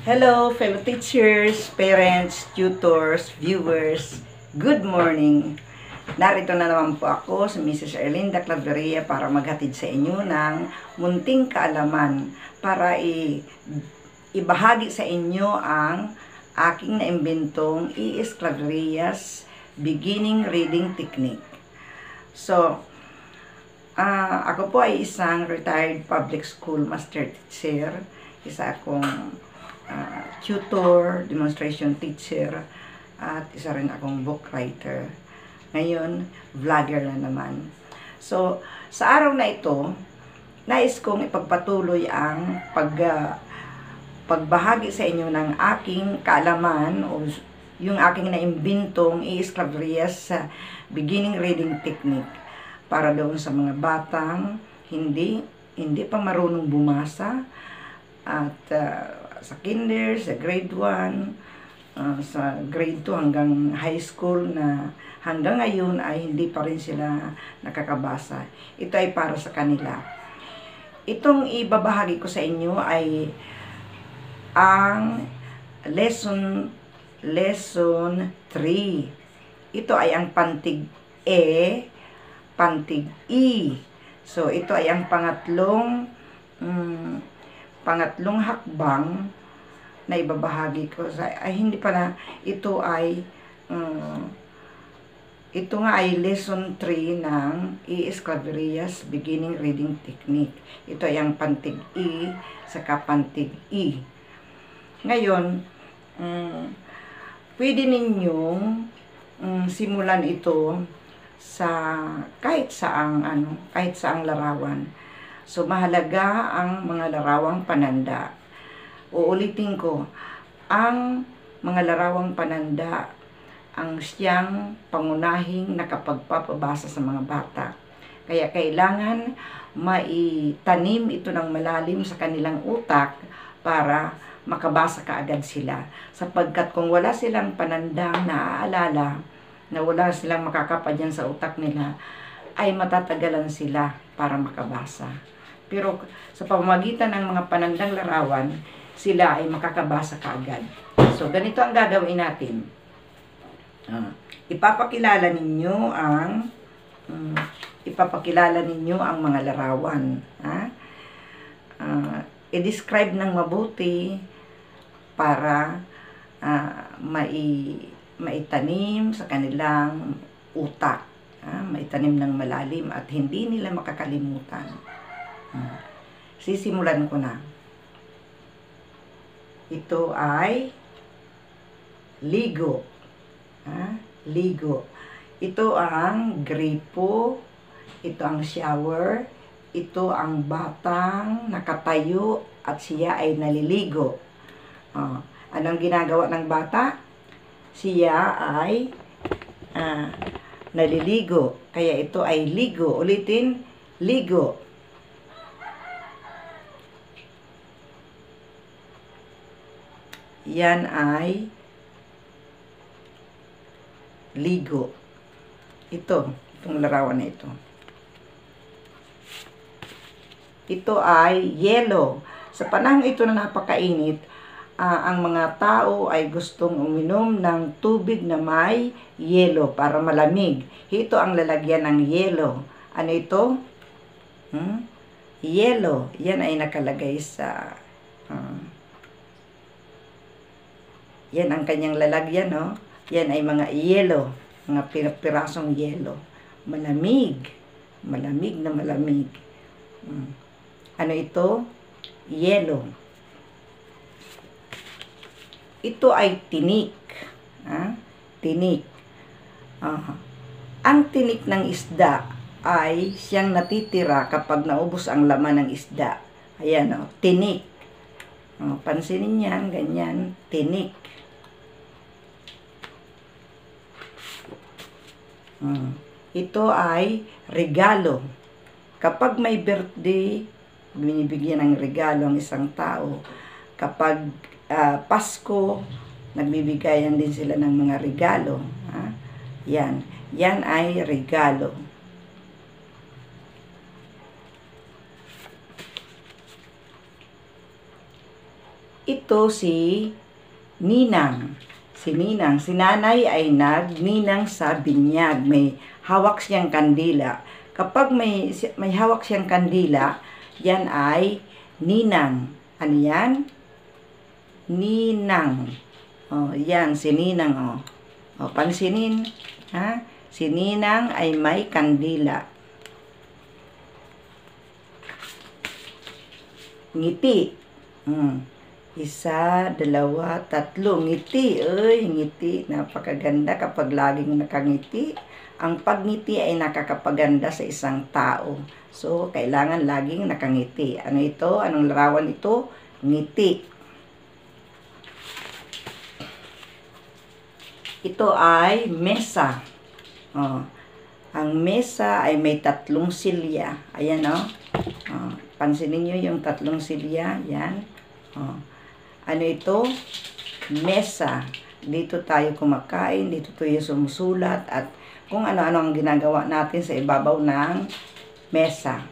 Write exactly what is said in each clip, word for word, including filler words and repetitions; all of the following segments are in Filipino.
Hello, fellow teachers, parents, tutors, viewers. Good morning. Narito na naman po ako sa Missus Erlinda Claveria para maghatid sa inyo ng munting kaalaman para i ibahagi sa inyo ang aking naimbentong E S Claveria's Beginning Reading Technique. So, uh, ako po ay isang retired public school master teacher, isa akong Uh, tutor, demonstration teacher, at isa rin akong book writer. Ngayon, vlogger na naman. So, sa araw na ito, nais kong ipagpatuloy ang pag, uh, pagbahagi sa inyo ng aking kaalaman o yung aking naimbintong E S Claveria's uh, Beginning Reading Technique para doon sa mga batang hindi, hindi pa marunong bumasa at uh, sa kinder, sa grade one, uh, sa grade two hanggang high school na hanggang ngayon ay hindi pa rin sila nakakabasa. Ito ay para sa kanila. Itong ibabahagi ko sa inyo ay ang lesson lesson three. Ito ay ang pantig E, pantig E. So ito ay ang pangatlong um, pangatlong hakbang na ibabahagi ko sa ay hindi pala ito ay um, ito nga ay lesson three ng E S Claveria's Beginning Reading Technique. Ito ay ang pantig E saka pantig E. Ngayon, um, pwede ninyong um, simulan ito sa kahit saang ano, kahit saang larawan. So, mahalaga ang mga larawang pananda. Uulitin ko, ang mga larawang pananda ang siyang pangunahing nakapagpapabasa sa mga bata. Kaya kailangan maitanim ito ng malalim sa kanilang utak para makabasa kaagad sila. Sapagkat kung wala silang panandang naaalala, na wala silang makakapadyan sa utak nila, ay matatagalan sila para makabasa. Pero sa pamamagitan ng mga panandang larawan, sila ay makakabasa kaagad. So, ganito ang gagawin natin. Uh, ipapakilala ninyo ang um, ipapakilala ninyo ang mga larawan. Ha? Uh, i-describe ng mabuti para uh, mai, maitanim sa kanilang utak. Ah, maitanim ng malalim at hindi nila makakalimutan. Hmm. Sisimulan ko na. Ito ay ligo. Ah, ligo. Ito ang gripo. Ito ang shower. Ito ang batang nakatayo at siya ay naliligo. Ah, anong ginagawa ng bata? Siya ay ah, naliligo. Kaya ito ay ligo. Ulitin, ligo. Yan ay ligo. Ito, itong larawan na ito. Ito ay yelo. Sa panahon ito na napakainit, uh, ang mga tao ay gustong uminom ng tubig na may yelo para malamig. Ito ang lalagyan ng yelo. Ano ito? Hmm? Yelo. Yan ay nakalagay sa... Uh, yan ang kanyang lalagyan, no? Yan ay mga yelo. Mga pirasong yelo. Malamig. Malamig na malamig. Hmm. Ano ito? Yelo. Ito ay tinik. Ha? Tinik. Uh, ang tinik ng isda ay siyang natitira kapag naubos ang laman ng isda. Ayan, oh, tinik. Uh, pansinin yan, ganyan, tinik. Uh, ito ay regalo. Kapag may birthday, binibigyan ng regalo ang isang tao. Kapag uh, Pasko, nagbibigayan din sila ng mga regalo. Ha? Yan. Yan ay regalo. Ito si Ninang. Si Ninang, si nanay ay nagninang sa binyag. May hawak siyang kandila. Kapag may, may hawak siyang kandila, yan ay ninang. Ano yan? Ninang. Oh, yan, si Ninang. Oh. Oh, pansinin. Ha? Si Ninang ay may kandila. Ngiti. Hmm. Isa, dalawa, tatlo. Ngiti. Uy, ngiti. Napakaganda kapag laging nakangiti. Ang pagngiti ay nakakapaganda sa isang tao. So, kailangan laging nakangiti. Ano ito? Anong larawan ito? Ngiti. Ito ay mesa. Oh. Ang mesa ay may tatlong silya. Ayan, oh. Oh. Pansinin nyo yung tatlong silya. Yan. Oh. Ano ito? Mesa. Dito tayo kumakain, dito tayo sumusulat, at kung ano-ano ang ginagawa natin sa ibabaw ng mesa.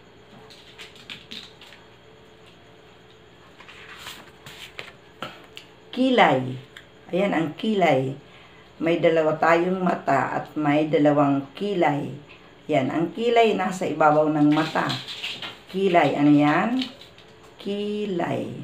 Kilay. Ayan ang kilay. May dalawa tayong mata at may dalawang kilay. Yan, ang kilay nasa ibabaw ng mata. Kilay, ano yan? Kilay.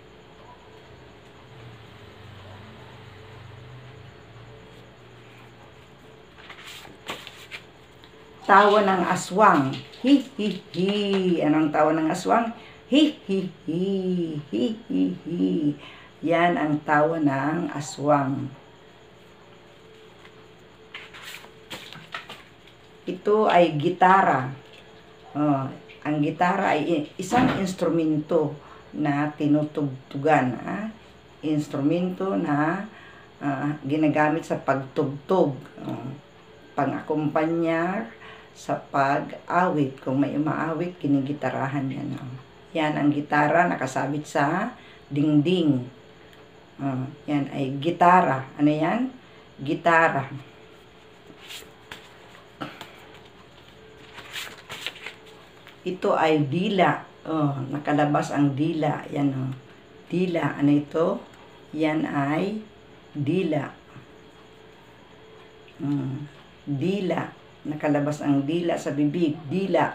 Tawa ng aswang. Hi, hi, hi. Anong tawa ng aswang? Hi, hi, hi. Hi, hi, hi. Yan ang tawa ng aswang. Ito ay gitara. Oh, ang gitara ay isang instrumento na tinutugtugan. Ah? Instrumento na uh, ginagamit sa pagtugtog. Oh, pang-akumpanyar sa pag-awit. Kung may umaawit, kinigitarahan yan. Oh. Yan ang gitara, nakasabit sa dingding. Oh, yan ay gitara. Ano yan? Gitara. Ito ay dila. Oh, nakalabas ang dila. Yan, oh. Dila. Ano ito? Yan ay dila. Hmm. Dila. Nakalabas ang dila sa bibig. Dila.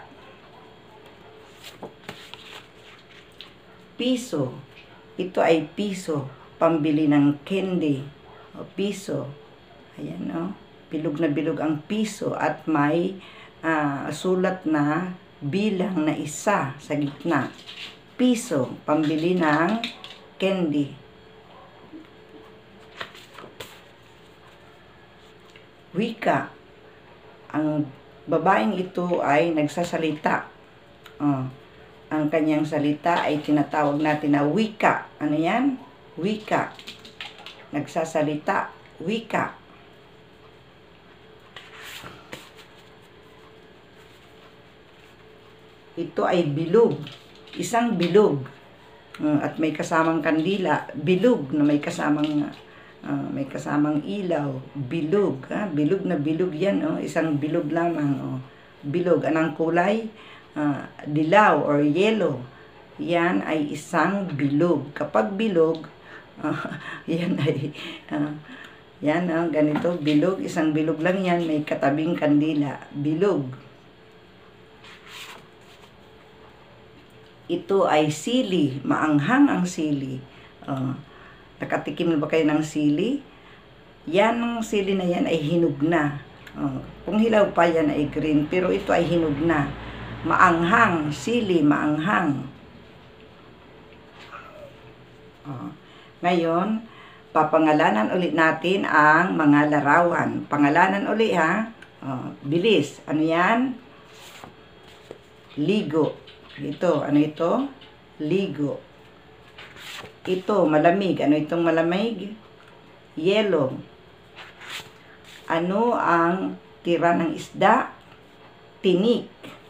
Piso. Ito ay piso. Pambili ng candy. O, piso. Ayan, o. Bilog na bilog ang piso. At may uh, sulat na bilang na isa sa gitna. Piso. Pambili ng candy. Wika. Ang babaeng ito ay nagsasalita. Oh, ang kanyang salita ay tinatawag natin na wika. Ano yan? Wika. Nagsasalita. Wika. Ito ay bilog. Isang bilog. Uh, at may kasamang kandila. Bilog na may kasamang Uh, may kasamang ilaw, bilog, ha? Bilog na bilog yan, oh. Isang bilog lamang, oh. Bilog, anong kulay? Uh, dilaw or yellow. Yan ay isang bilog. Kapag bilog, uh, yan ay, uh, yan, oh, ganito, bilog, isang bilog lang yan, may katabing kandila, bilog. Ito ay sili, maanghang ang sili. Uh, Nakatikim na ba kayo ng sili? Yan, ang sili na yan ay hinog na. Oh, kung hilaw pa yan ay green, pero ito ay hinog na. Maanghang, sili, maanghang. Oh. Ngayon, papangalanan ulit natin ang mga larawan. Pangalanan ulit, ha? Oh, bilis. Ano yan? Ligo. Ito, ano ito? Ligo. Ito, malamig. Ano itong malamig? Yellow. Ano ang tira ng isda? Tinik.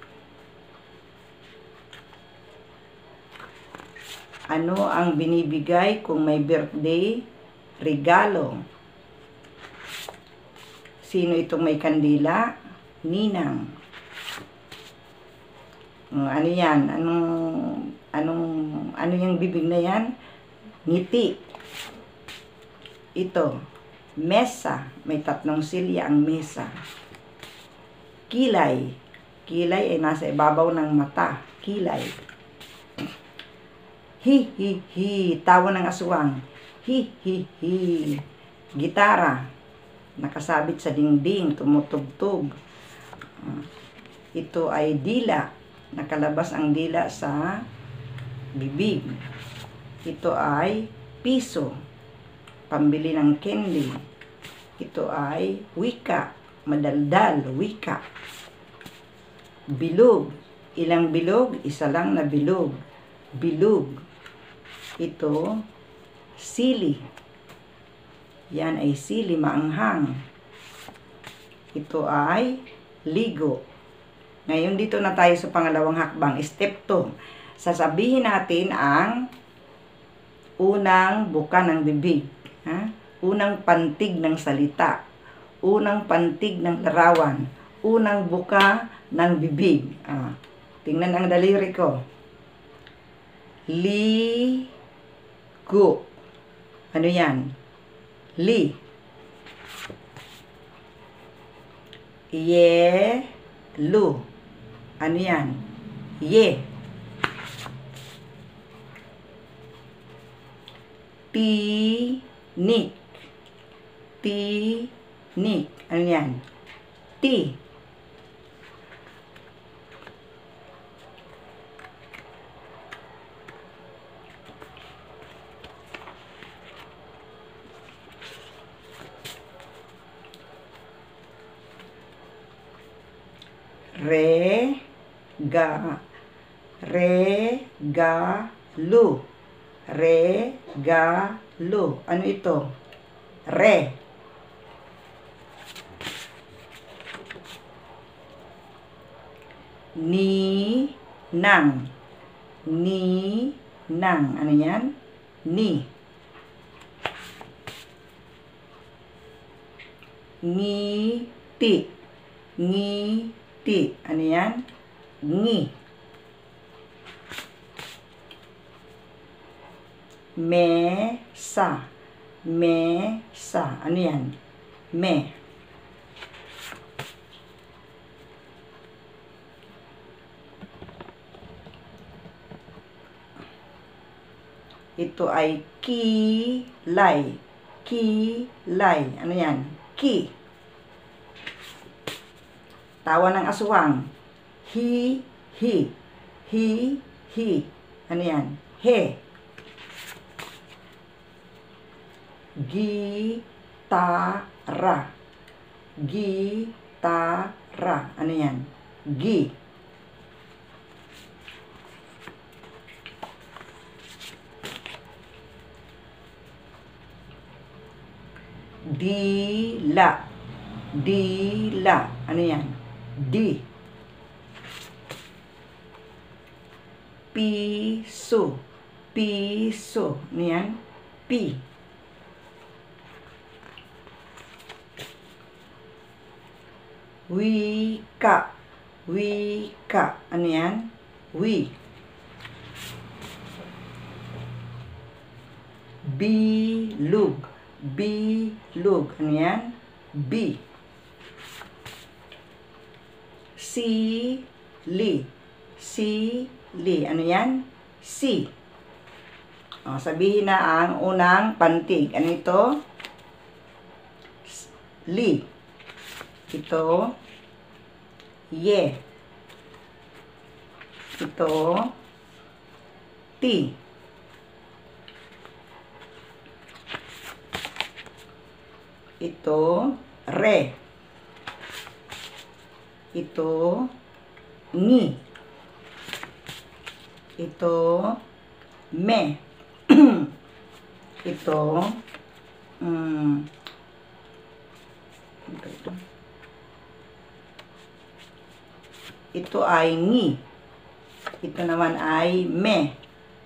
Ano ang binibigay kung may birthday? Regalo. Sino itong may kandila? Ninang. Ano yan? Anong, anong, ano yung bibig na yan? ngiti. Ito, mesa. May tatlong silya ang mesa. Kilay. Kilay ay nasa ibabaw ng mata. Kilay. Hi, hi, hi. Tawa ng aswang. Hi, hi, hi. Gitara. Nakasabit sa dingding. Tumutugtog. Ito ay dila. Nakalabas ang dila sa bibig. Ito ay piso. Pambili ng candy. Ito ay wika. Madaldal. Wika. Bilog. Ilang bilog? Isa lang na bilog. Bilog. Ito, sili. Yan ay sili, maanghang. Ito ay ligo. Ngayon dito na tayo sa pangalawang hakbang. Step two. Sasabihin natin ang unang buka ng bibig. Ha? Unang pantig ng salita. Unang pantig ng larawan. Unang buka ng bibig. Ah, tingnan ang daliri ko. Li go. Ano yan? Li. Ye lu. Ano yan? Ye. Ti nik. Ti nik. Ano yan? Ti. Re, ga, re, ga, lu. Re, ga, lu. Ano ito? Re. Ni, nang. Ni, nang. Ano yan? Ni. Ngiti. Ngiti. Ano yan? Ngi. Mesa. Mesa. Ano yan? Me. Ito ay kilay. Kilay. Ano yan? Ki. Tawa ng aswang. Hi, hi. Hi, hi. Ano yan? He. Gitara. Gitara. Ano yan? Gi. Dila. Dila. Ano yan? Di. Piso. Piso. Ano yan? Pi. Wika. Wika. Ano yan? Wi. Bilog. Bilog. Ano yan? Bi. Sili. Sili. Ano yan? Si. O, sabihin na ang unang pantig. Ano ito? Li. Ito. Ye. Ito. Ti. Ito. Re. Ito, ngi. Ito, me. Ito, um, ito. Ito ay ngi. Ito naman ay me.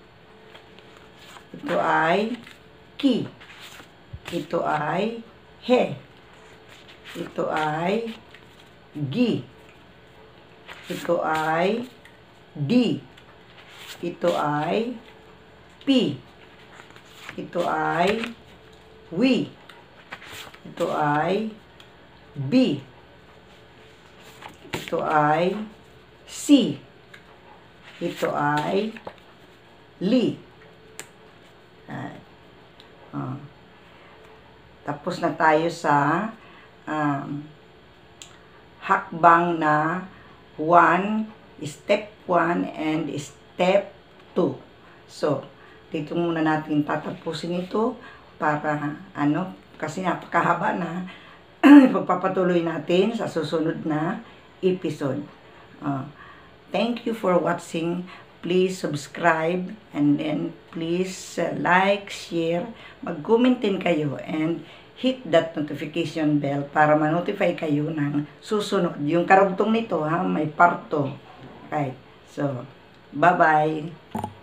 Ito ay ki. Ito ay he. Ito ay gi. Ito ay di. Ito ay pi. Ito ay we. Ito ay be. Ito ay si. Ito ay li. Ay. Oh. Tapos na tayo sa um, hakbang na one, step one and step two. So, dito muna natin tatapusin ito para ano, kasi napakahaba na. Pagpapatuloy natin sa susunod na episode. Uh, thank you for watching. Please subscribe and then please uh, like, share, mag-comment din kayo and hit that notification bell para ma-notify kayo ng susunod. Yung karugtong nito ha, may part two. Okay. So, bye-bye.